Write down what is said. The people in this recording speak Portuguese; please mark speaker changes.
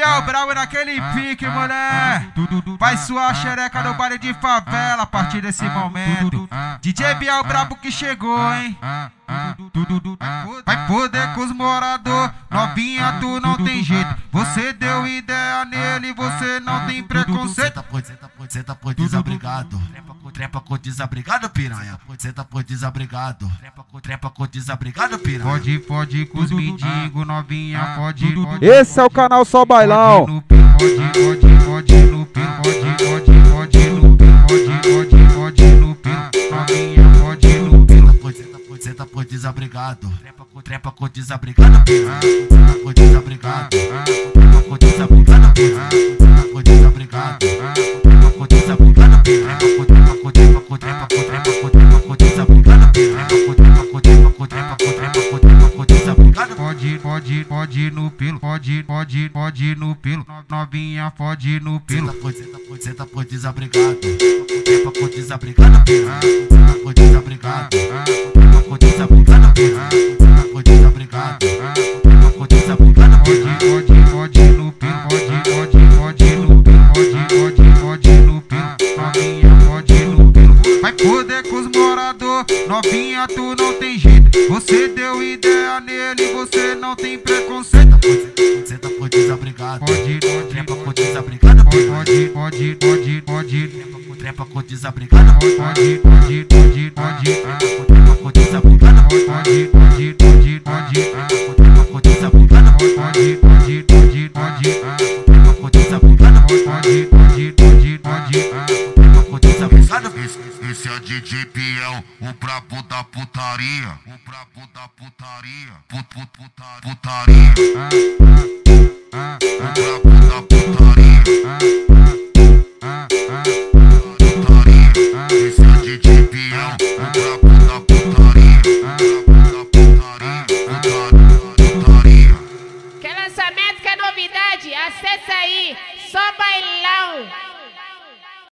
Speaker 1: Biel Brau naquele pique, mulher. Faz sua xereca no baile de favela a partir desse momento. DJ Biel Brabo que chegou, hein? Vai poder com os morador, novinha tu não tem jeito. Você deu ideia nele, você não tem preconceito.
Speaker 2: Senta por desabrigado. Trepa com desabrigado, piranha. Senta por desabrigado. Trepa com desabrigado, piranha.
Speaker 1: Pode com os mendigos, novinha, pode.
Speaker 3: Esse é o canal Só Bailão.
Speaker 1: Pode no pelo, novinha, pode no pelo.
Speaker 2: Senta por desabrigado. Trepa com desabrigado, piranha. Senta por desabrigado. Trepa com desabrigado, piranha. Senta por desabrigado. Trepa com desabrigado, piranha. Trepa com desabrigado, piranha.
Speaker 1: Pode no pelo, pode no pelo, novinha, pode no pelo.
Speaker 2: Senta por desabrigado. Trepa com desabrigado, piranha. Senta por desabrigado. Trepa com desabrigado, piranha. Senta por desabrigado. Trepa com desabrigado, piranha.
Speaker 1: Pode no pelo, pode no pelo, novinha, pode no pelo. Vai poder com os morador, novinha, tu não tem jeito. Você deu ideia nele, você não tem preconceito.
Speaker 2: Senta por desabrigado. Trepa com
Speaker 1: Pode.
Speaker 2: desabrigado, trepa com desabrigado,
Speaker 1: Pode.
Speaker 2: trepa com desabrigado, trepa com desabrigado,
Speaker 4: Esse é DJ Biel, o brabo da putaria. O brabo da putaria. Putaria. O brabo da putaria. Putaria. Esse é DJ Biel, o brabo da putaria. Putaria.
Speaker 5: Quer lançamento, quer novidade? Acessa aí, Só Bailão.